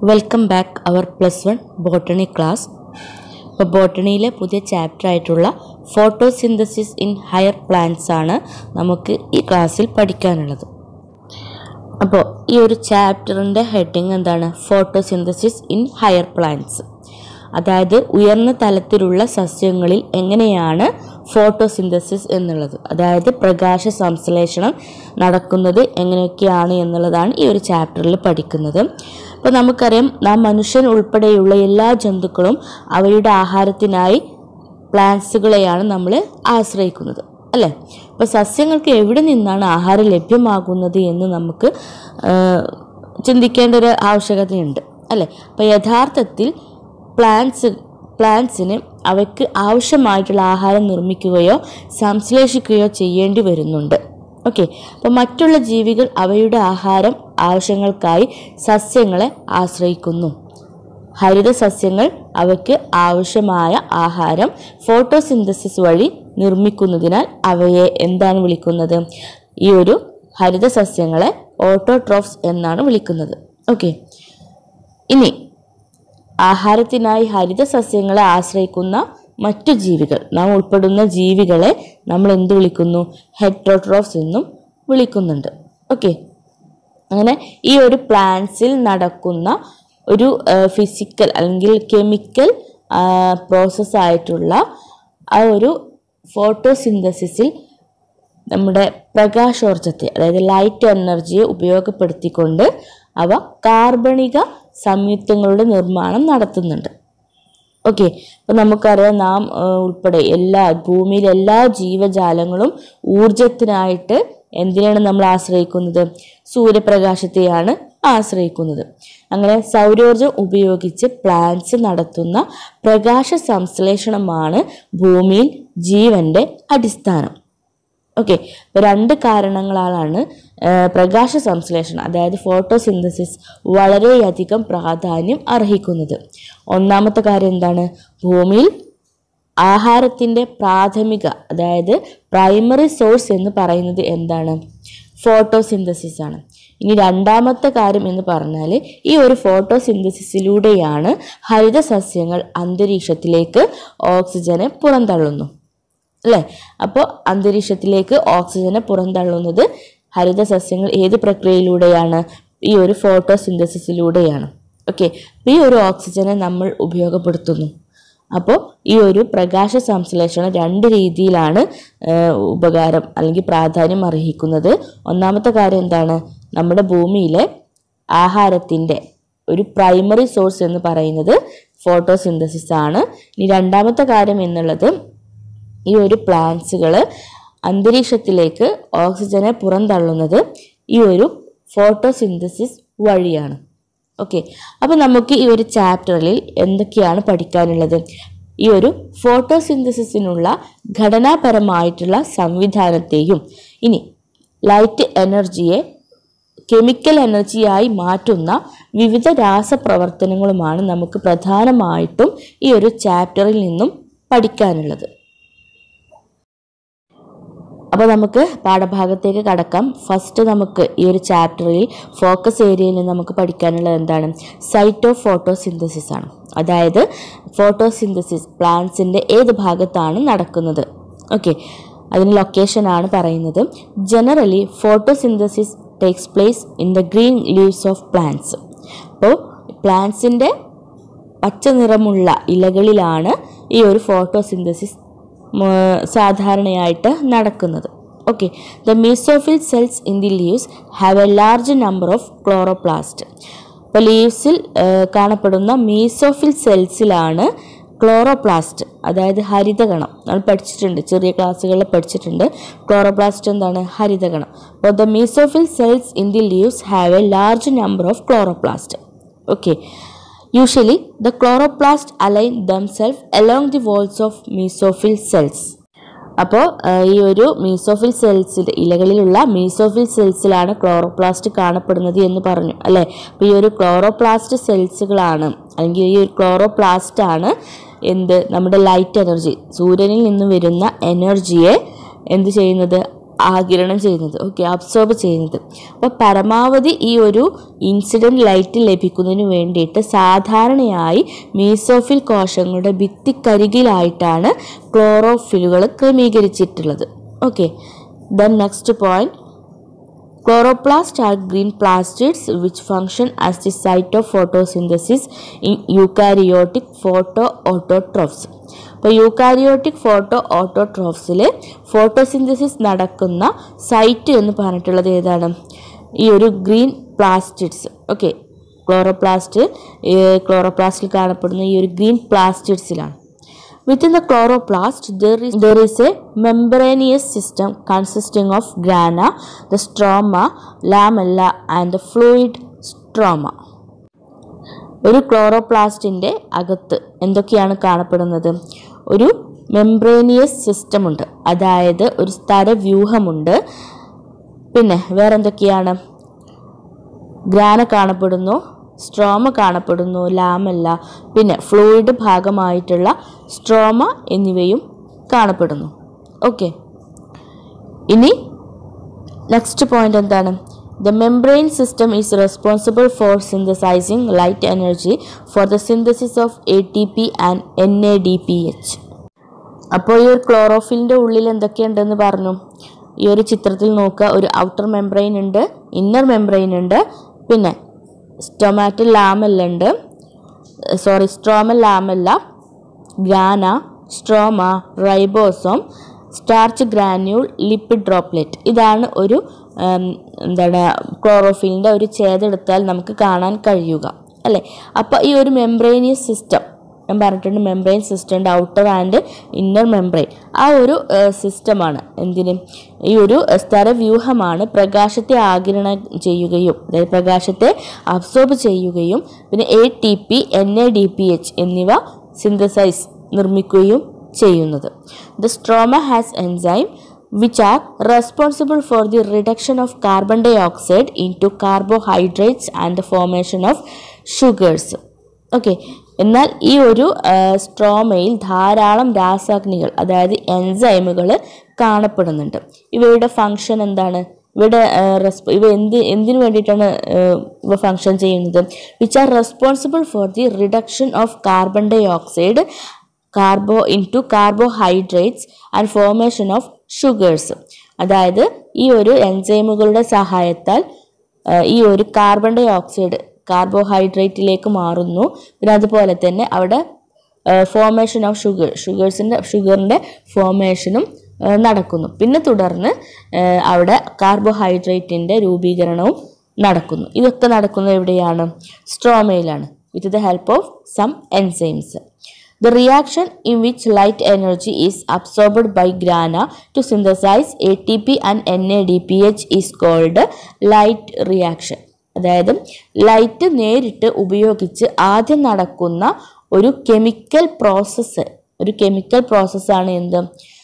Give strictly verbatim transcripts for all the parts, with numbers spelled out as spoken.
Welcome back അവർ plus one botany class. ഇപ്പോൾ ബോട്ടണിയിലെ പുതിയ ചാപ്റ്റർ ആയിട്ടുള്ള ഫോട്ടോസിന്തസിസ് ഇൻ ഹയർ പ്ലാന്റ്സ് ആണ് നമുക്ക് ഈ ക്ലാസ്സിൽ പഠിക്കാനുള്ളത്. അപ്പോൾ ഈ ഒരു ചാപ്റ്ററിൻ്റെ ഹെഡിങ് എന്താണ്? Photosynthesis in higher plants. അതായത് ഉയർന്ന തലത്തിലുള്ള സസ്യങ്ങളിൽ എങ്ങനെയാണ് ഫോട്ടോസിന്തസിസ് എന്നുള്ളത്, അതായത് പ്രകാശ സംശ്ലേഷണം നടക്കുന്നത് എങ്ങനെയൊക്കെയാണ് എന്നുള്ളതാണ് ഈ ഒരു ചാപ്റ്ററിൽ പഠിക്കുന്നത്. അപ്പോൾ നമുക്കറിയാം, നാം മനുഷ്യൻ ഉൾപ്പെടെയുള്ള എല്ലാ ജന്തുക്കളും അവയുടെ ആഹാരത്തിനായി പ്ലാന്റ്സുകളെയാണ് നമ്മൾ ആശ്രയിക്കുന്നത്, അല്ലേ? അപ്പോൾ സസ്യങ്ങൾക്ക് എവിടെ നിന്നാണ് ആഹാരം ലഭ്യമാകുന്നത് എന്ന് നമുക്ക് ചിന്തിക്കേണ്ട ഒരു ആവശ്യകതയുണ്ട്, അല്ലേ? അപ്പോൾ യഥാർത്ഥത്തിൽ പ്ലാന്റ്സ് പ്ലാന്റ്സിന് അവയ്ക്ക് ആവശ്യമായിട്ടുള്ള ആഹാരം നിർമ്മിക്കുകയോ സംശ്ലേഷിക്കുകയോ ചെയ്യേണ്ടി വരുന്നുണ്ട്. ഓക്കെ, അപ്പോൾ മറ്റുള്ള ജീവികൾ അവയുടെ ആഹാരം ആവശ്യങ്ങൾക്കായി സസ്യങ്ങളെ ആശ്രയിക്കുന്നു. ഹരിത സസ്യങ്ങൾ അവയ്ക്ക് ആവശ്യമായ ആഹാരം ഫോട്ടോസിന്തസിസ് വഴി നിർമ്മിക്കുന്നതിനാൽ അവയെ എന്താണ് വിളിക്കുന്നത്? ഈ ഒരു ഹരിത സസ്യങ്ങളെ ഓട്ടോട്രോഫ്സ് എന്നാണ് വിളിക്കുന്നത്. ഓക്കെ, ഇനി ആഹാരത്തിനായി ഹരിത സസ്യങ്ങളെ ആശ്രയിക്കുന്ന മറ്റു ജീവികൾ, നാം ഉൾപ്പെടുന്ന ജീവികളെ നമ്മൾ എന്ത് വിളിക്കുന്നു? ഹെറ്ററോട്രോഫ്സ് എന്നും വിളിക്കുന്നുണ്ട്. ഓക്കെ, അങ്ങനെ ഈ ഒരു പ്ലാന്റ്സിൽ നടക്കുന്ന ഒരു ഫിസിക്കൽ അല്ലെങ്കിൽ കെമിക്കൽ പ്രോസസ്സായിട്ടുള്ള ആ ഒരു ഫോട്ടോസിന്തസിസിൽ നമ്മുടെ പ്രകാശോർജ്ജത്തെ, അതായത് ലൈറ്റ് എനർജിയെ ഉപയോഗപ്പെടുത്തിക്കൊണ്ട് അവ കാർബണിക സംയുക്തങ്ങളുടെ നിർമ്മാണം നടത്തുന്നുണ്ട്. ഓക്കെ, അപ്പോൾ നമുക്കറിയാം, നാം ഉൾപ്പെടെ എല്ലാ ഭൂമിയിലെ എല്ലാ ജീവജാലങ്ങളും ഊർജത്തിനായിട്ട് എന്തിനാണ് നമ്മൾ ആശ്രയിക്കുന്നത്? സൂര്യപ്രകാശത്തെയാണ് ആശ്രയിക്കുന്നത്. അങ്ങനെ സൗരോർജം ഉപയോഗിച്ച് പ്ലാന്റ്സ് നടത്തുന്ന പ്രകാശ സംശ്ലേഷണമാണ് ഭൂമിയിൽ ജീവന്റെ അടിസ്ഥാനം. ഓക്കെ, അപ്പോൾ രണ്ട് കാരണങ്ങളാലാണ് പ്രകാശ സംശ്ലേഷണം, അതായത് ഫോട്ടോസിന്തസിസ് വളരെയധികം പ്രാധാന്യം അർഹിക്കുന്നത്. ഒന്നാമത്തെ കാര്യം എന്താണ്? ഭൂമിയിൽ ആഹാരത്തിൻ്റെ പ്രാഥമിക, അതായത് പ്രൈമറി സോഴ്സ് എന്ന് പറയുന്നത് എന്താണ്? ഫോട്ടോസിന്തസിസ് ആണ്. ഇനി രണ്ടാമത്തെ കാര്യം എന്ന് പറഞ്ഞാൽ, ഈ ഒരു ഫോട്ടോസിന്തസിസിലൂടെയാണ് ഹരിത സസ്യങ്ങൾ അന്തരീക്ഷത്തിലേക്ക് ഓക്സിജനെ പുറന്തള്ളുന്നു, അല്ലേ? അപ്പോൾ അന്തരീക്ഷത്തിലേക്ക് ഓക്സിജനെ പുറന്തള്ളുന്നത് ഹരിത സസ്യങ്ങൾ ഏത് പ്രക്രിയയിലൂടെയാണ്? ഈ ഒരു ഫോട്ടോസിന്തസിസിലൂടെയാണ്. ഓക്കെ, അപ്പോൾ ഈ ഒരു ഓക്സിജനെ നമ്മൾ ഉപയോഗപ്പെടുത്തുന്നു. അപ്പോൾ ഈ ഒരു പ്രകാശ സംശ്ലേഷണം രണ്ട് രീതിയിലാണ് ഉപകാരം അല്ലെങ്കിൽ പ്രാധാന്യം അർഹിക്കുന്നത്. ഒന്നാമത്തെ കാര്യം എന്താണ്? നമ്മുടെ ഭൂമിയിലെ ആഹാരത്തിൻ്റെ ഒരു പ്രൈമറി സോഴ്സ് എന്ന് പറയുന്നത് ഫോട്ടോസിന്തസിസ് ആണ്. ഇനി രണ്ടാമത്തെ കാര്യം എന്നുള്ളത്, ഈ ഒരു പ്ലാന്റ്സുകൾ അന്തരീക്ഷത്തിലേക്ക് ഓക്സിജനെ പുറന്തള്ളുന്നത് ഈ ഒരു ഫോട്ടോസിന്തസിസ് വഴിയാണ്. ഓക്കെ, അപ്പോൾ നമുക്ക് ഈ ഒരു ചാപ്റ്ററിൽ എന്തൊക്കെയാണ് പഠിക്കാനുള്ളത്? ഈ ഒരു ഫോട്ടോസിന്തസിസിനുള്ള ഘടനാപരമായിട്ടുള്ള സംവിധാനത്തെയും, ഇനി ലൈറ്റ് എനർജിയെ കെമിക്കൽ എനർജിയായി മാറ്റുന്ന വിവിധ രാസപ്രവർത്തനങ്ങളുമാണ് നമുക്ക് പ്രധാനമായിട്ടും ഈ ഒരു ചാപ്റ്ററിൽ നിന്നും പഠിക്കാനുള്ളത്. അപ്പോൾ നമുക്ക് പാഠഭാഗത്തേക്ക് കടക്കാം. ഫസ്റ്റ് നമുക്ക് ഈ ഒരു ചാപ്റ്ററിൽ ഫോക്കസ് ഏരിയയിൽ നിന്ന് നമുക്ക് പഠിക്കാനുള്ളത് എന്താണ്? സൈറ്റ് ഓഫ് ഫോട്ടോസിന്തസിസ് ആണ്. അതായത് ഫോട്ടോസിന്തസിസ് പ്ലാന്റ്സിൻ്റെ ഏത് ഭാഗത്താണ് നടക്കുന്നത്? ഓക്കെ, അതിന് ലൊക്കേഷനാണ് പറയുന്നത്. Generally photosynthesis takes place in the green leaves of plants. അപ്പോൾ പ്ലാന്റ്സിൻ്റെ പച്ച നിറമുള്ള ഇലകളിലാണ് ഈ ഒരു ഫോട്ടോസിന്തസിസ് സാധാരണയായിട്ട് നടക്കുന്നത്. Okay, the mesophyll cells in the leaves have a large number of chloroplast. അപ്പോൾ ലീവ്സിൽ കാണപ്പെടുന്ന മീസോഫിൽ സെൽസിലാണ് ക്ലോറോപ്ലാസ്റ്റ്, അതായത് ഹരിതകണം. നമ്മൾ പഠിച്ചിട്ടുണ്ട്, ചെറിയ ക്ലാസ്സുകളിൽ പഠിച്ചിട്ടുണ്ട്. ക്ലോറോപ്ലാസ്റ്റ് എന്താണ്? ഹരിതകണം. അപ്പോൾ the mesophyll cells in the leaves have a large number of chloroplast. Okay, usually the chloroplasts align themselves along the walls of mesophyll cells. അപ്പോൾ ഈ ഒരു മീസോഫിൽ സെൽസിൽ ഇലകളിലുള്ള മീസോഫിൽ സെൽസിലാണ് ക്ലോറോപ്ലാസ്റ്റ് കാണപ്പെടുന്നത് എന്ന് പറഞ്ഞു, അല്ലേ? അപ്പോൾ ഈ ഒരു ക്ലോറോപ്ലാസ്റ്റ് സെൽസുകളാണ് അല്ലെങ്കിൽ ഈ ഒരു ക്ലോറോപ്ലാസ്റ്റ് ആണ് എന്ത്? നമ്മുടെ ലൈറ്റ് എനർജി, സൂര്യനിൽ നിന്ന് വരുന്ന എനർജിയെ എന്ത് ചെയ്യുന്നത്? ആഗിരണം ചെയ്യുന്നത്, ഓക്കെ, അബ്സോർബ് ചെയ്യുന്നത്. അപ്പോൾ പരമാവധി ഈ ഒരു ഇൻസിഡൻറ്റ് ലൈറ്റ് ലഭിക്കുന്നതിന് വേണ്ടിയിട്ട് സാധാരണയായി മീസോഫിൽ കോശങ്ങളുടെ ഭിത്തിക്കരികിലായിട്ടാണ് ക്ലോറോഫിലുകൾ ക്രമീകരിച്ചിട്ടുള്ളത്. Okay, then next point, chloroplasts are green plastids which function as the site of photosynthesis in eukaryotic photoautotrophs. അപ്പോൾ യൂക്കാരിയോട്ടിക് ഫോട്ടോ ഓട്ടോട്രോഫ്സിൽ ഫോട്ടോസിന്തസിസ് നടക്കുന്ന സൈറ്റ് എന്ന് പറഞ്ഞിട്ടുള്ളത് ഏതാണ്? ഈ ഒരു ഗ്രീൻ പ്ലാസ്റ്റിഡ്സ്. ഓക്കെ, ക്ലോറോപ്ലാസ്റ്റ് ക്ലോറോപ്ലാസ്റ്റിൽ കാണപ്പെടുന്ന ഈ ഒരു ഗ്രീൻ പ്ലാസ്റ്റിഡ്സിലാണ്. Within the chloroplast, there is, there is a membranous system consisting of grana, the stroma, lamella and the fluid stroma. ഒരു ക്ലോറോപ്ലാസ്റ്റിൻ്റെ അകത്ത് എന്തൊക്കെയാണ് കാണപ്പെടുന്നത്? ഒരു മെംബ്രേനിയസ് സിസ്റ്റം ഉണ്ട്, അതായത് ഒരു സ്തരവ്യൂഹമുണ്ട്. പിന്നെ വേറെന്തൊക്കെയാണ്? ഗ്രാന കാണപ്പെടുന്നു, സ്ട്രോമ കാണപ്പെടുന്നു, ലാമല്ല, പിന്നെ ഫ്ലൂയിഡ് ഭാഗമായിട്ടുള്ള സ്ട്രോമ എന്നിവയും കാണപ്പെടുന്നു. ഓക്കെ, ഇനി നെക്സ്റ്റ് പോയിന്റ് എന്താണ്? The membrane system is responsible for synthesizing light energy for the synthesis of A T P and N A D P H. അപ്പോൾ ഈ ഒരു ക്ലോറോഫിലിൻ്റെ ഉള്ളിൽ എന്തൊക്കെയുണ്ടെന്ന് പറഞ്ഞു? ഈ ഒരു ചിത്രത്തിൽ നോക്കുക, ഒരു ഔട്ടർ മെംബ്രെയിൻ ഉണ്ട്, ഇന്നർ മെംബ്രെയിൻ ഉണ്ട്, പിന്നെ സ്റ്റൊമാറ്റൽ ലാമെല്ല ഉണ്ട്, sorry stromal lamella, grana, stroma, ribosome, starch granule, lipid droplet. ഇതാണ് ഒരു എന്താണ് ക്ലോറോഫിലിൻ്റെ ഒരു ഛേദെടുത്താൽ നമുക്ക് കാണാൻ കഴിയുക, അല്ലേ? അപ്പോൾ ഈ ഒരു മെംബ്രേനിയസ് സിസ്റ്റം ഞാൻ പറഞ്ഞിട്ടുണ്ട്, membrane system outer and inner membrane, ആ ഒരു സിസ്റ്റമാണ് എന്തിന്? ഈ ഒരു സ്തരവ്യൂഹമാണ് പ്രകാശത്തെ ആഗിരണം ചെയ്യുകയും അതായത് പ്രകാശത്തെ അബ്സോർബ് ചെയ്യുകയും പിന്നെ A T P N A D P H എന്നിവ സിന്തസൈസ് നിർമ്മിക്കുകയും ചെയ്യുന്നത്. The stroma has enzyme which are responsible for the reduction of carbon dioxide into carbohydrates and the formation of sugars. Okay, എന്നാൽ ഈ ഒരു സ്ട്രോമയിൽ ധാരാളം രാസാഗ്നികൾ അതായത് എൻസൈമുകൾ കാണപ്പെടുന്നുണ്ട്. ഇവയുടെ ഫങ്ഷൻ എന്താണ്? ഇവിടെ ഇവ എന്ത് എന്തിനു വേണ്ടിയിട്ടാണ് ഇവ ഫങ്ഷൻ ചെയ്യുന്നത്? Which are responsible for the reduction of carbon dioxide carbo into carbohydrates and formation of sugars. അതായത് ഈ ഒരു എൻസൈമുകളുടെ സഹായത്താൽ ഈ ഒരു കാർബൺ ഡൈ ഓക്സൈഡ് കാർബോഹൈഡ്രേറ്റിലേക്ക് മാറുന്നു. പിന്നെ അതുപോലെ തന്നെ അവിടെ ഫോർമേഷൻ ഓഫ് ഷുഗർ ഷുഗേഴ്സിൻ്റെ ഷുഗറിൻ്റെ ഫോർമേഷനും നടക്കുന്നു. പിന്നെ തുടർന്ന് അവിടെ കാർബോഹൈഡ്രേറ്റിൻ്റെ രൂപീകരണവും നടക്കുന്നു. ഇതൊക്കെ നടക്കുന്നത് എവിടെയാണ്? സ്ട്രോമയിലാണ്, with the help of some enzymes. The reaction in which light energy is absorbed by grana to synthesize A T P and N A D P H is called light reaction. അതായത് light നേരിട്ട് ഉപയോഗിച്ച് ആദ്യം നടക്കുന്ന ഒരു chemical process ഒരു chemical പ്രോസസ്സാണ് എന്ത്?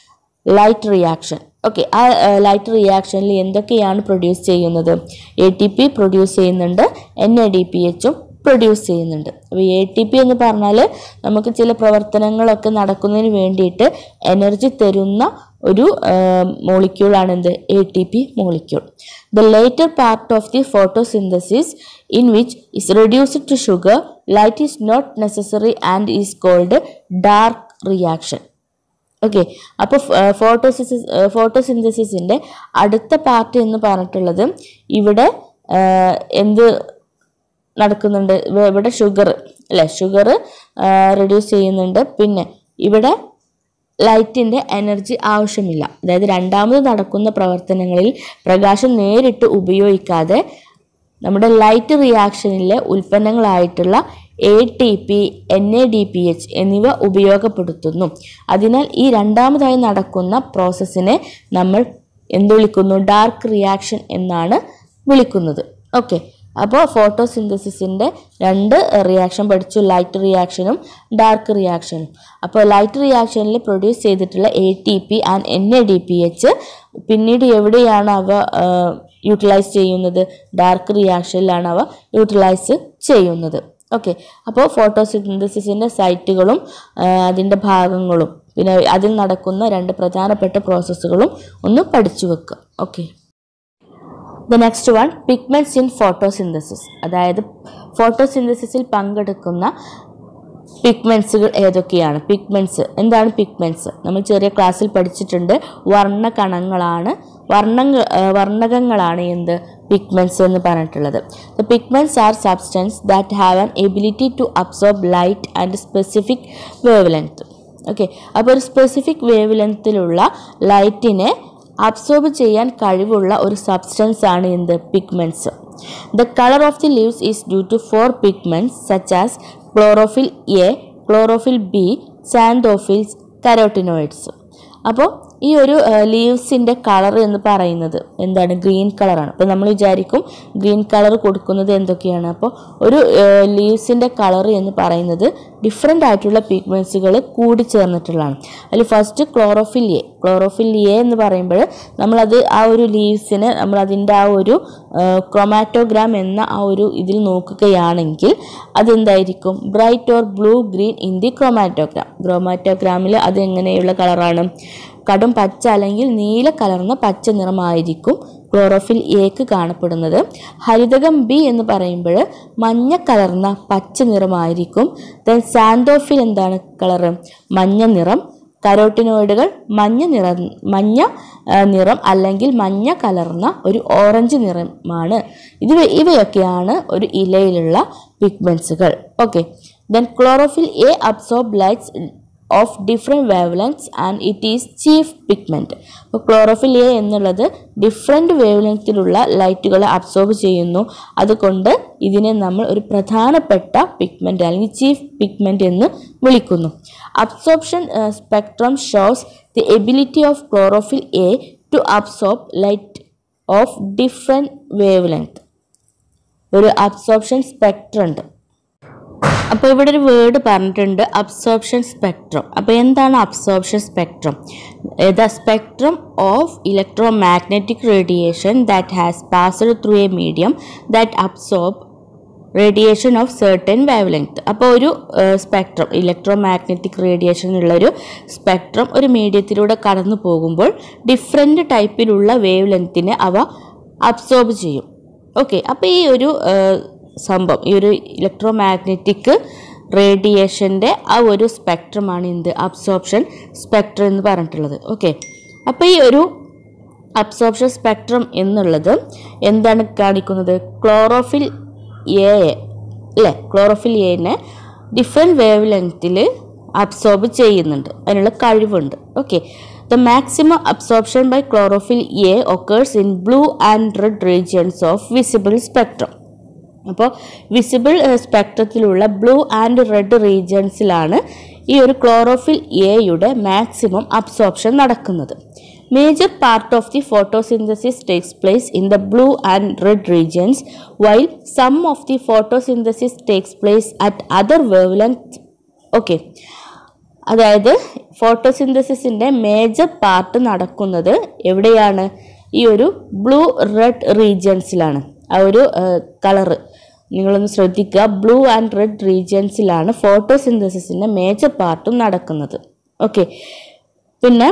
Light reaction. Okay, ആ ലൈറ്റ് റിയാക്ഷനിൽ എന്തൊക്കെയാണ് പ്രൊഡ്യൂസ് ചെയ്യുന്നത്? എ ടി പി പ്രൊഡ്യൂസ് ചെയ്യുന്നുണ്ട്, എൻ എ ഡി പി എച്ചും പ്രൊഡ്യൂസ് ചെയ്യുന്നുണ്ട്. അപ്പോൾ എ ടി പി എന്ന് പറഞ്ഞാൽ നമുക്ക് ചില പ്രവർത്തനങ്ങളൊക്കെ നടക്കുന്നതിന് വേണ്ടിയിട്ട് എനർജി തരുന്ന ഒരു മോളിക്യൂളാണ് എന്ത്? A T P molecule. The later part of the photosynthesis in which is reduced to sugar light is not necessary and is called dark reaction. Okay, അപ്പോൾ ഫോട്ടോസിന്തസിസ് ഫോട്ടോസിന്തസിസിൻ്റെ അടുത്ത പാർട്ട് എന്ന് പറഞ്ഞിട്ടുള്ളത് ഇവിടെ എന്ത് നടക്കുന്നുണ്ട്? ഇവിടെ ഷുഗർ അല്ലേ, ഷുഗർ റെഡ്യൂസ് ചെയ്യുന്നുണ്ട്. പിന്നെ ഇവിടെ ലൈറ്റിൻ്റെ എനർജി ആവശ്യമില്ല. അതായത് രണ്ടാമത് നടക്കുന്ന പ്രവർത്തനങ്ങളിൽ പ്രകാശം നേരിട്ട് ഉപയോഗിക്കാതെ നമ്മുടെ ലൈറ്റ് റിയാക്ഷനിലെ ഉൽപ്പന്നങ്ങളായിട്ടുള്ള A T P N A D P H എന്നിവ ഉപയോഗപ്പെടുത്തുന്നു. അതിനാൽ ഈ രണ്ടാമതായി നടക്കുന്ന പ്രോസസ്സിനെ നമ്മൾ എന്ത് വിളിക്കുന്നു? ഡാർക്ക് റിയാക്ഷൻ എന്നാണ് വിളിക്കുന്നത്. ഓക്കെ, അപ്പോൾ ഫോട്ടോസിന്തസിസിൻ്റെ രണ്ട് റിയാക്ഷൻ പഠിച്ചു, ലൈറ്റ് റിയാക്ഷനും ഡാർക്ക് റിയാക്ഷനും. അപ്പോൾ ലൈറ്റ് റിയാക്ഷനിൽ പ്രൊഡ്യൂസ് ചെയ്തിട്ടുള്ള A T P and N A D P H പിന്നീട് എവിടെയാണ് അവ യൂട്ടിലൈസ് ചെയ്യുന്നത്? ഡാർക്ക് റിയാക്ഷനിലാണ് അവ യൂട്ടിലൈസ് ചെയ്യുന്നത്. ഓക്കെ, അപ്പോൾ ഫോട്ടോസിന്തസിസിൻ്റെ സൈറ്റുകളും അതിൻ്റെ ഭാഗങ്ങളും പിന്നെ അതിൽ നടക്കുന്ന രണ്ട് പ്രധാനപ്പെട്ട പ്രോസസ്സുകളും ഒന്ന് പഠിച്ചു വെക്കുക. Okay, the next one pigments in photosynthesis. അതായത് ഫോട്ടോസിന്തസിസിൽ പങ്കെടുക്കുന്ന പിഗ്മെൻറ്റ്സുകൾ ഏതൊക്കെയാണ്? പിഗ്മെൻറ്റ്സ് എന്താണ്? പിഗ്മെൻറ്റ്സ് നമ്മൾ ചെറിയ ക്ലാസ്സിൽ പഠിച്ചിട്ടുണ്ട്. വർണ്ണകണങ്ങളാണ്, വർണ്ണ വർണ്ണകങ്ങളാണ് എന്ത്? പിഗ്മെൻറ്റ്സ് എന്ന് പറഞ്ഞിട്ടുള്ളത്. The pigments are substance that have an ability to absorb light and specific wave length. Okay, അപ്പോൾ ഒരു സ്പെസിഫിക് വേവ് ലെങ്ത്തിലുള്ള ലൈറ്റിനെ അബ്സോർബ് ചെയ്യാൻ കഴിവുള്ള ഒരു സബ്സ്റ്റൻസ് ആണ് എന്ത്? Pigments. The color of the leaves is due to four pigments such as chlorophyll A, chlorophyll B, xanthophylls, carotenoids. അപ്പോൾ ഈ ഒരു ലീവ്സിൻ്റെ കളർ എന്ന് പറയുന്നത് എന്താണ്? ഗ്രീൻ കളറാണ്. അപ്പോൾ നമ്മൾ വിചാരിക്കും ഗ്രീൻ കളർ കൊടുക്കുന്നത് എന്തൊക്കെയാണ്? അപ്പോൾ ഒരു ലീവ്സിൻ്റെ കളർ എന്ന് പറയുന്നത് ഡിഫറെൻ്റ് ആയിട്ടുള്ള പിഗ്മെൻറ്റ്സുകൾ കൂടി ചേർന്നിട്ടുള്ളതാണ്. അതിൽ first chlorophyll A. Chlorophyll A എന്ന് പറയുമ്പോൾ നമ്മളത് ആ ഒരു ലീവ്സിന് നമ്മൾ അതിൻ്റെ ആ ഒരു ക്രോമാറ്റോഗ്രാം എന്ന ആ ഒരു ഇതിൽ നോക്കുകയാണെങ്കിൽ അതെന്തായിരിക്കും? Bright or blue green in the chromatogram. ക്രോമാറ്റോഗ്രാമിൽ അത് എങ്ങനെയുള്ള കളറാണ്? കടും പച്ച അല്ലെങ്കിൽ നീല കലർന്ന പച്ച നിറമായിരിക്കും ക്ലോറോഫിൽ എക്ക് കാണപ്പെടുന്നത്. ഹരിതകം ബി എന്ന് പറയുമ്പോൾ മഞ്ഞ കലർന്ന പച്ച നിറമായിരിക്കും. ദെൻ സാന്തോഫിൽ എന്താണ് കളറ്? മഞ്ഞ നിറം. കരോട്ടിനോയിഡുകൾ മഞ്ഞ നിറം മഞ്ഞ നിറം അല്ലെങ്കിൽ മഞ്ഞ കലർന്ന ഒരു ഓറഞ്ച് നിറമാണ്. ഇത് ഇവയൊക്കെയാണ് ഒരു ഇലയിലുള്ള പിഗ്മെൻറ്റ്സുകൾ. Okay, then chlorophyll A absorb lights of different wave lengths and it is chief pigment. അപ്പോൾ ക്ലോറോഫിൽ എ എന്നുള്ളത് ഡിഫറെൻറ്റ് വേവ് ലെങ്ത്തിലുള്ള ലൈറ്റുകളെ അബ്സോർബ് ചെയ്യുന്നു. അതുകൊണ്ട് ഇതിനെ നമ്മൾ ഒരു പ്രധാനപ്പെട്ട പിഗ്മെൻറ്റ് അല്ലെങ്കിൽ ചീഫ് പിഗ്മെൻറ്റ് എന്ന് വിളിക്കുന്നു. Absorption spectrum shows the ability of chlorophyll A to absorb light of different wave length. ഒരു അബ്സോർപ്ഷൻ സ്പെക്ട്രം ഉണ്ട്. അപ്പോൾ ഇവിടെ ഒരു വേർഡ് പറഞ്ഞിട്ടുണ്ട്, അബ്സോർപ്ഷൻ സ്പെക്ട്രം. അപ്പോൾ എന്താണ് absorption spectrum? The spectrum of electromagnetic radiation that has passed through a medium that absorb radiation of certain wave length. അപ്പോൾ ഒരു സ്പെക്ട്രം, ഇലക്ട്രോ മാഗ്നറ്റിക് റേഡിയേഷൻ ഉള്ളൊരു സ്പെക്ട്രം ഒരു മീഡിയത്തിലൂടെ കടന്നു പോകുമ്പോൾ ഡിഫറെൻറ്റ് ടൈപ്പിലുള്ള വേവ് ലെങ്ത്തിനെ അവ അബ്സോർബ് ചെയ്യും. ഓക്കെ, അപ്പോൾ ഈ ഒരു സംഭവം, ഈ ഒരു ഇലക്ട്രോ മാഗ്നറ്റിക് റേഡിയേഷൻ്റെ ആ ഒരു സ്പെക്ട്രമാണ് എന്ത്? അബ്സോർപ്ഷൻ സ്പെക്ട്രം എന്ന് പറഞ്ഞിട്ടുള്ളത്. ഓക്കെ, അപ്പോൾ ഈ ഒരു അബ്സോർപ്ഷൻ സ്പെക്ട്രം എന്നുള്ളത് എന്താണ് കാണിക്കുന്നത്? ക്ലോറോഫിൽ എ അല്ലേ, ക്ലോറോഫിൽ എനെ ഡിഫറെൻറ്റ് വേവ് ലെങ്ത്തിൽ അബ്സോർബ് ചെയ്യുന്നുണ്ട്, അതിനുള്ള കഴിവുണ്ട്. Okay, the maximum absorption by chlorophyll A occurs in blue and red regions of visible spectrum. അപ്പോൾ വിസിബിൾ സ്പെക്ട്രത്തിലുള്ള ബ്ലൂ ആൻഡ് റെഡ് റീജിയൻസിലാണ് ഈ ഒരു ക്ലോറോഫിൽ എയുടെ മാക്സിമം അബ്സോർപ്ഷൻ നടക്കുന്നത്. Major part of the photosynthesis takes place in the blue and red regions while some of the photosynthesis takes place at other wave length. Okay, അതായത് ഫോട്ടോസിന്തസിസിൻ്റെ major part നടക്കുന്നത് എവിടെയാണ്? ഈ ഒരു ബ്ലൂ റെഡ് റീജിയൻസിലാണ്. ആ ഒരു colour നിങ്ങളൊന്ന് ശ്രദ്ധിക്കുക, ബ്ലൂ ആൻഡ് റെഡ് റീജിയൻസിലാണ് ഫോട്ടോസിന്തസിസിൻ്റെ മേജർ പാർട്ടും നടക്കുന്നത്. ഓക്കെ, പിന്നെ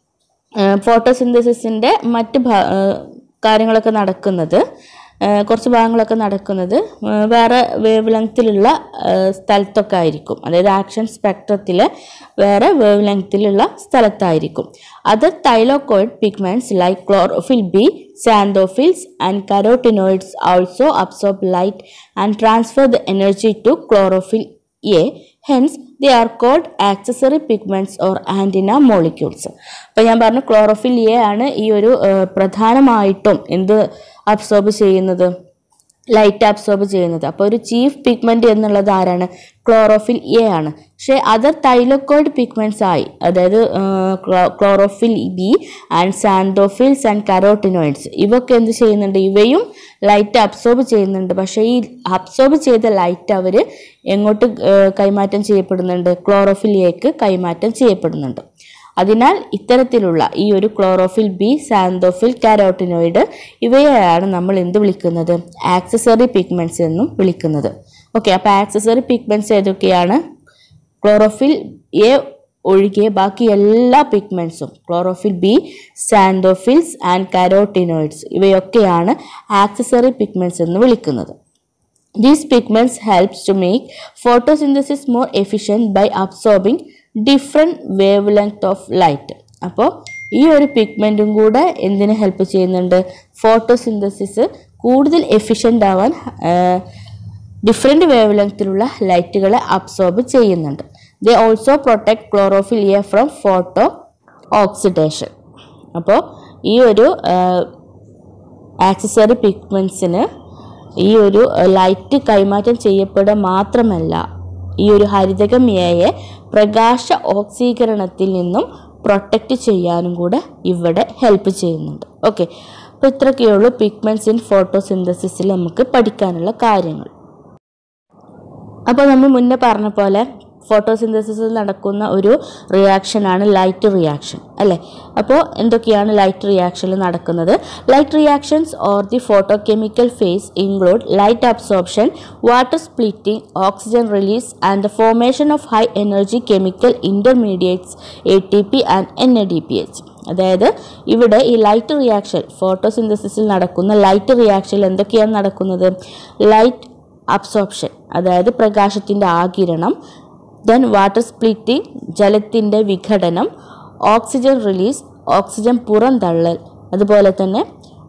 ഫോട്ടോസിന്തസിസിൻ്റെ മറ്റ് കാര്യങ്ങളൊക്കെ നടക്കുന്നത്, കുറച്ച് ഭാഗങ്ങളൊക്കെ നടക്കുന്നത് വേറെ വേവ് ലെങ്ത്തിലുള്ള സ്ഥലത്തൊക്കെ ആയിരിക്കും. അതായത് ആക്ഷൻ സ്പെക്ട്രത്തിലെ വേറെ വേവ് ലെങ്ത്തിലുള്ള സ്ഥലത്തായിരിക്കും. Other thylakoid pigments like chlorophyll B, xanthophylls and carotenoids also absorb light and transfer the energy to chlorophyll A. Hence, they are called accessory pigments or antenna molecules. അപ്പോൾ ഞാൻ പറഞ്ഞു ക്ലോറോഫിൽ എ ആണ് ഈ ഒരു പ്രധാനമായിട്ടും എന്ത് അബ്സോർബ് ചെയ്യുന്നത്? Light absorb ചെയ്യുന്നത്. അപ്പോൾ ഒരു ചീഫ് പിഗ്മെൻറ്റ് എന്നുള്ളത് ആരാണ്? ക്ലോറോഫിൽ എ ആണ്. പക്ഷേ അതർ തൈലോക്കോയിഡ് പിഗ്മെൻറ്റ്സ് ആയി, അതായത് chlorophyll B and xanthophylls and carotenoids, ഇവയൊക്കെ എന്ത് ചെയ്യുന്നുണ്ട്? ഇവയും ലൈറ്റ് അബ്സോർബ് ചെയ്യുന്നുണ്ട്. പക്ഷേ ഈ അബ്സോർബ് ചെയ്ത ലൈറ്റ് അവർ എങ്ങോട്ട് കൈമാറ്റം ചെയ്യപ്പെടുന്നുണ്ട്? ക്ലോറോഫിൽ എക്ക് കൈമാറ്റം ചെയ്യപ്പെടുന്നുണ്ട്. അതിനാൽ ഇത്തരത്തിലുള്ള ഈ ഒരു ക്ലോറോഫിൽ ബി, സാന്തോഫിൽ, കാരോട്ടിനോയിഡ് ഇവയെയാണ് നമ്മൾ എന്ത് വിളിക്കുന്നത്? ആക്സസറി പിഗ്മെൻറ്റ്സ് എന്നും വിളിക്കുന്നത്. ഓക്കെ, അപ്പോൾ ആക്സസറി പിഗ്മെന്റ്സ് ഏതൊക്കെയാണ്? ക്ലോറോഫിൽ എ ഒഴികെ ബാക്കി എല്ലാ പിഗ്മെന്റ്സും, chlorophyll B, xanthophylls and carotenoids, ഇവയൊക്കെയാണ് ആക്സസറി പിഗ്മെന്റ്സ് എന്ന് വിളിക്കുന്നത്. These pigments helps to make photosynthesis more efficient by absorbing different wavelength of light. അപ്പോൾ ഈ ഒരു പിഗ്മെന്റും കൂടെ എന്തിനു ഹെൽപ്പ് ചെയ്യുന്നുണ്ട്? ഫോട്ടോസിന്തസിസ് കൂടുതൽ എഫിഷ്യൻ്റ് ആവാൻ ഡിഫറെൻറ്റ് വേവ് ലെങ്ത്തിലുള്ള ലൈറ്റുകളെ അബ്സോർബ് ചെയ്യുന്നുണ്ട്. They also protect chlorophyll A from photo oxidation. അപ്പോൾ ഈ ഒരു ആക്സസറി പിഗ്മെന്റ്സിന് ഈ ഒരു ലൈറ്റ് കൈമാറ്റം ചെയ്യപ്പെടുക മാത്രമല്ല, ഈ ഒരു ഹരിതകം എയെ പ്രകാശ ഓക്സീകരണത്തിൽ നിന്നും പ്രൊട്ടക്റ്റ് ചെയ്യാനും കൂടെ ഇവിടെ ഹെൽപ്പ് ചെയ്യുന്നുണ്ട്. ഓക്കെ, അപ്പോൾ ഇത്രയൊക്കെയുള്ളൂ പിഗ്മെന്റ്സ് ഇൻ ഫോട്ടോസിന്തസിസിൽ നമുക്ക് പഠിക്കാനുള്ള കാര്യങ്ങൾ. അപ്പോൾ നമ്മൾ മുന്നേ പറഞ്ഞ പോലെ ഫോട്ടോസിന്തസിസിൽ നടക്കുന്ന ഒരു റിയാക്ഷനാണ് ലൈറ്റ് റിയാക്ഷൻ അല്ലേ? അപ്പോൾ എന്തൊക്കെയാണ് ലൈറ്റ് റിയാക്ഷനിൽ നടക്കുന്നത്? Light reactions or the photochemical phase include light absorption, water splitting, oxygen release and the formation of high energy chemical intermediates A T P and N A D P H. അതായത് ഇവിടെ ഈ light reaction, ഫോട്ടോസിന്തസിസിൽ നടക്കുന്ന light റിയാക്ഷനിൽ എന്തൊക്കെയാണ് നടക്കുന്നത്? Light absorption, അതായത് പ്രകാശത്തിൻ്റെ ആഗിരണം, ദെൻ വാട്ടർ സ്പ്ലിറ്റിംഗ്, ജലത്തിൻ്റെ വിഘടനം, ഓക്സിജൻ റിലീസ്, ഓക്സിജൻ പുറന്തള്ളൽ, അതുപോലെ തന്നെ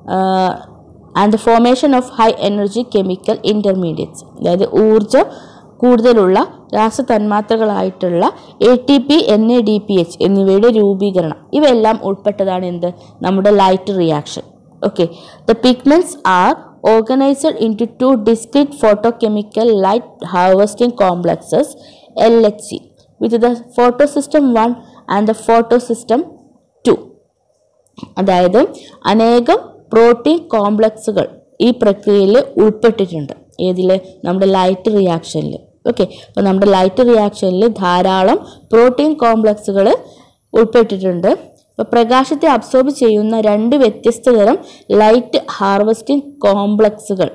and the formation of high energy chemical intermediates, അതായത് ഊർജ്ജം കൂടുതലുള്ള രാസതന്മാത്രകളായിട്ടുള്ള A T P, N A D P H എന്നിവയുടെ രൂപീകരണം, ഇവയെല്ലാം ഉൾപ്പെട്ടതാണ് എന്ത്? നമ്മുടെ light reaction. Okay, the pigments are organized into two discrete photochemical light harvesting complexes L H C with the photosystem one and the photosystem two. അതായത് അനേകം protein കോംപ്ലക്സുകൾ ഈ പ്രക്രിയയിൽ ഉൾപ്പെട്ടിട്ടുണ്ട്. ഏതിൽ? നമ്മുടെ ലൈറ്റ് റിയാക്ഷനിൽ. ഓക്കെ, അപ്പോൾ നമ്മുടെ ലൈറ്റ് റിയാക്ഷനിൽ ധാരാളം പ്രോട്ടീൻ കോംപ്ലക്സുകൾ ഉൾപ്പെട്ടിട്ടുണ്ട്. അപ്പോൾ പ്രകാശത്തെ അബ്സോർബ് ചെയ്യുന്ന രണ്ട് വ്യത്യസ്ത തരം ലൈറ്റ് ഹാർവെസ്റ്റിംഗ് കോംപ്ലക്സുകൾ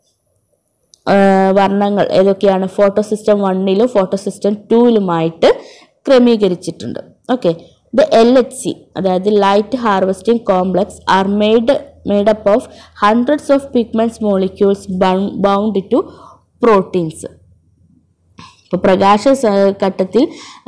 വർണ്ണങ്ങൾ ഏതൊക്കെയാണ്? ഫോട്ടോസിസ്റ്റം വണ്ണിലും ഫോട്ടോസിസ്റ്റം ടൂവിലുമായിട്ട് ക്രമീകരിച്ചിട്ടുണ്ട്. Okay, the L H C അതായത് light harvesting complex are made made up of hundreds of pigments molecules bound to proteins. ഇപ്പോൾ പ്രകാശ ഘട്ടത്തിൽ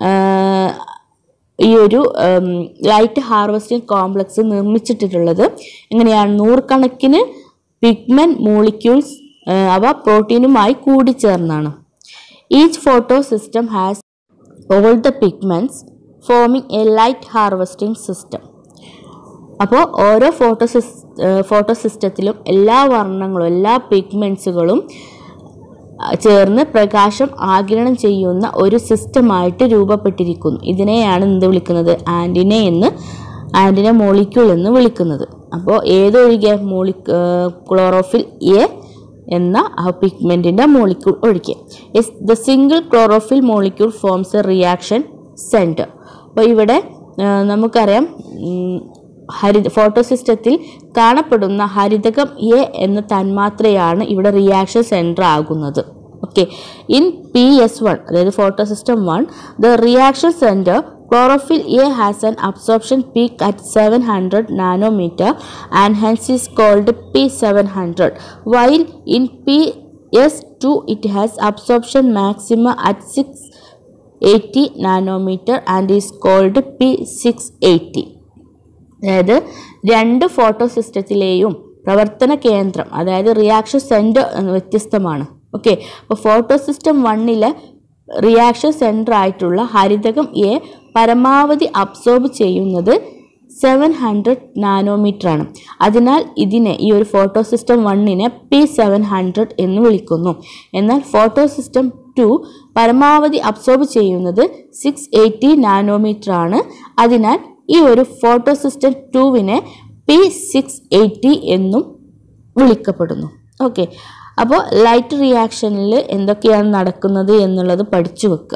ഈ ഒരു ലൈറ്റ് ഹാർവെസ്റ്റിംഗ് കോംപ്ലക്സ് നിർമ്മിച്ചിട്ടുള്ളത് എങ്ങനെയാണ്? നൂറുകണക്കിന് പിഗ്മെന്റ് മോളിക്യൂൾസ് അവ പ്രോട്ടീനുമായി കൂടിച്ചേർന്നാണ്. Each photo system has all the pigments forming a light harvesting system. അപ്പോൾ ഓരോ ഫോട്ടോ സിസ് ഫോട്ടോ സിസ്റ്റത്തിലും എല്ലാ വർണ്ണങ്ങളും എല്ലാ പിഗ്മെന്റ്സുകളും ചേർന്ന് പ്രകാശം ആഗിരണം ചെയ്യുന്ന ഒരു സിസ്റ്റമായിട്ട് രൂപപ്പെട്ടിരിക്കുന്നു. ഇതിനെയാണ് എന്ത് വിളിക്കുന്നത്? ആൻറ്റിന എന്ന് ആൻറ്റിന മോളിക്യൂൾ എന്ന് വിളിക്കുന്നത്. അപ്പോൾ ഏതൊഴികെ? മോളി ക്ലോറോഫിൽ എ എന്ന ആ പിഗ്മെന്റിന്റെ മോളിക്യൂൾ ഒഴികെ. The single chlorophyll molecule forms a reaction centre. അപ്പോൾ ഇവിടെ നമുക്കറിയാം ഹരിത ഫോട്ടോസിസ്റ്റത്തിൽ കാണപ്പെടുന്ന ഹരിതകം എ എന്ന തന്മാത്രയാണ് ഇവിടെ റിയാക്ഷൻ സെന്റർ ആകുന്നത്. Okay, in P S one അതായത് photosystem one the reaction centre chlorophyll A has an absorption peak at seven hundred nanometer and hence is called P seven hundred, while in P S two it has absorption maxima at six eighty nanometer and is called P six eighty. അതായത് രണ്ട് photo സിസ്റ്റത്തിലെയും പ്രവർത്തന കേന്ദ്രം അതായത് reaction centre വ്യത്യസ്തമാണ്. Okay, അപ്പോൾ photo system വണ്ണിലെ reaction centre ആയിട്ടുള്ള ഹരിതകം എ പരമാവധി അബ്സോർബ് ചെയ്യുന്നത് സെവൻ ഹൺഡ്രഡ് നാനോമീറ്റർ ആണ്. അതിനാൽ ഇതിനെ ഈ ഒരു ഫോട്ടോ സിസ്റ്റം വണ്ണിനെ പി സെവൻ ഹൺഡ്രഡ് എന്ന് വിളിക്കുന്നു. എന്നാൽ ഫോട്ടോ സിസ്റ്റം ടു പരമാവധി അബ്സോർബ് ചെയ്യുന്നത് സിക്സ് എയ്റ്റി നാനോമീറ്റർ ആണ്. അതിനാൽ ഈ ഒരു ഫോട്ടോ സിസ്റ്റം ടുവിനെ പി സിക്സ് എയ്റ്റി എന്നും വിളിക്കപ്പെടുന്നു. ഓക്കെ, അപ്പോൾ ലൈറ്റ് റിയാക്ഷനിൽ എന്തൊക്കെയാണ് നടക്കുന്നത് എന്നുള്ളത് പഠിച്ചു വെക്കുക.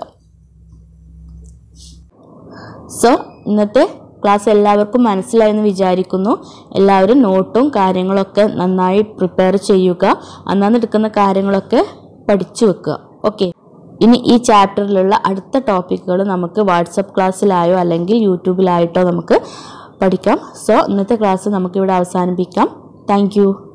സോ ഇന്നത്തെ ക്ലാസ് എല്ലാവർക്കും മനസ്സിലായെന്ന് വിചാരിക്കുന്നു. എല്ലാവരും നോട്ടും കാര്യങ്ങളൊക്കെ നന്നായി പ്രിപ്പയർ ചെയ്യുക. അന്നന്ന് എടുക്കുന്ന കാര്യങ്ങളൊക്കെ പഠിച്ചു വെക്കുക. ഓക്കെ, ഇനി ഈ ചാപ്റ്ററിലുള്ള അടുത്ത ടോപ്പിക്കുകൾ നമുക്ക് വാട്സപ്പ് ക്ലാസ്സിലായോ അല്ലെങ്കിൽ യൂട്യൂബിലായിട്ടോ നമുക്ക് പഠിക്കാം. സോ ഇന്നത്തെ ക്ലാസ് നമുക്കിവിടെ അവസാനിപ്പിക്കാം. Thank U.